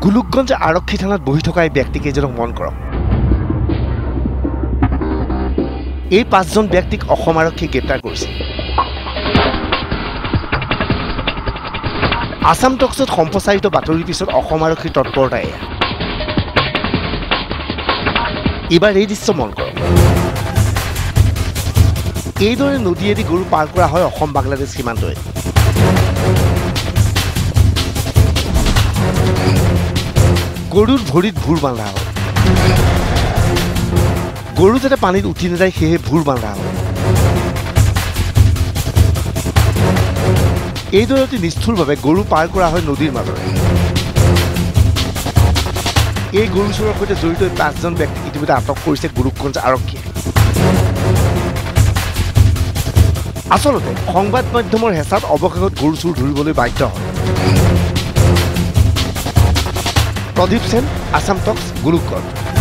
গোলোকগঞ্জ আৰক্ষী থানাত বহি থকা এই ব্যক্তিকেইজনক মন কৰক। এই 5জন ব্যক্তিক অসম আৰক্ষীয়ে গ্ৰেপ্তাৰ কৰিছে। আসাম টক্সত সম্প্ৰচাৰিত বাতৰিৰ পিছত অসম আৰক্ষীৰ তৎপৰতা এয়া। এইবাৰ এই দৃশ্য মন কৰক। এইদৰে নদীয়েদি গৰু পাৰ কৰা হয় অসম বাংলাদেশ সীমান্তৰে। গৰুৰ ভৰিত ভুৰ বান্ধা হয়। গৰু যাতে পানীত উঠি নাযায় সেয়ে ভুৰ বান্ধা হয়। এইদৰে অতি নিষ্ঠুৰভাৱে গৰু পাৰ কৰা হয় নদীৰ মাজৰে। এই গৰু চোৰৰ সৈতে জড়িত 5জন ব্যক্তিক ইতিমধ্যে আটক কৰিছে গোলোকগঞ্জ আৰক্ষীয়ে। আচলতে সংবাদ মাধ্যমৰ হেঁচাত অৱশেষত গৰু চোৰ ধৰিবলৈ বাধ্য হয়। প্ৰদীপ সেন, আসাম টক্স, গোলোকগঞ্জ।